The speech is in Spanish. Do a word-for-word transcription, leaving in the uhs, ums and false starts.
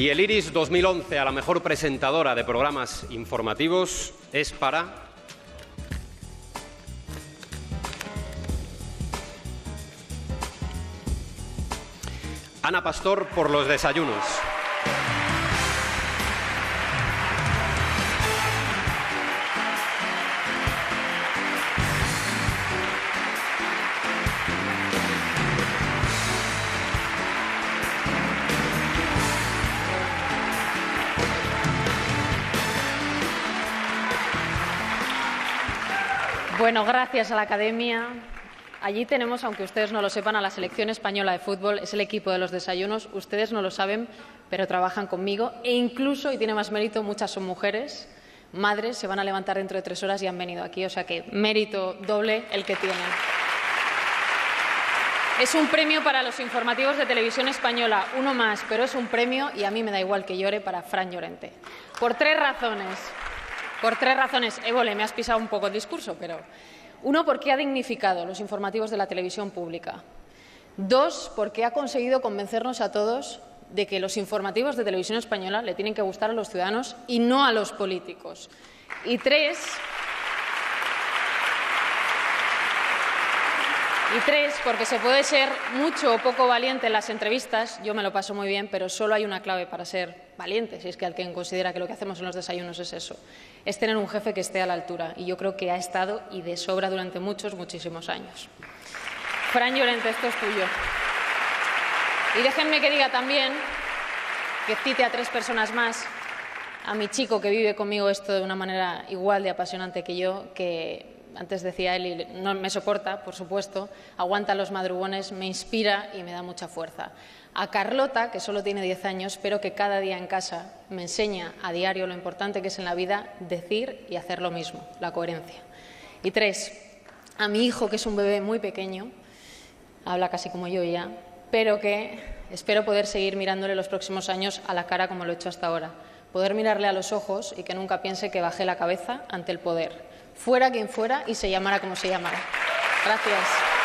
Y el Iris dos mil once a la mejor presentadora de programas informativos es para Ana Pastor por Los Desayunos. Bueno, gracias a la Academia. Allí tenemos, aunque ustedes no lo sepan, a la selección española de fútbol. Es el equipo de Los Desayunos. Ustedes no lo saben, pero trabajan conmigo. E incluso, y tiene más mérito, muchas son mujeres, madres, se van a levantar dentro de tres horas y han venido aquí. O sea que mérito doble el que tienen. Es un premio para los informativos de Televisión Española, uno más, pero es un premio, y a mí me da igual que llore, para Fran Llorente. Por tres razones. Por tres razones. Évole, me has pisado un poco el discurso, pero... Uno, porque ha dignificado los informativos de la televisión pública. Dos, porque ha conseguido convencernos a todos de que los informativos de Televisión Española le tienen que gustar a los ciudadanos y no a los políticos. Y tres... Y tres, porque se puede ser mucho o poco valiente en las entrevistas, yo me lo paso muy bien, pero solo hay una clave para ser valiente, si es que alguien considera que lo que hacemos en Los Desayunos es eso, es tener un jefe que esté a la altura, y yo creo que ha estado y de sobra durante muchos, muchísimos años. Fran Llorente, esto es tuyo. Y déjenme que diga también, que cite a tres personas más, a mi chico que vive conmigo esto de una manera igual de apasionante que yo, que... Antes decía él, y no me soporta, por supuesto, aguanta los madrugones, me inspira y me da mucha fuerza. A Carlota, que solo tiene diez años, pero que cada día en casa me enseña a diario lo importante que es en la vida decir y hacer lo mismo, la coherencia. Y tres, a mi hijo, que es un bebé muy pequeño, habla casi como yo ya, pero que espero poder seguir mirándole los próximos años a la cara como lo he hecho hasta ahora. Poder mirarle a los ojos y que nunca piense que bajé la cabeza ante el poder. Fuera quien fuera y se llamara como se llamara. Gracias.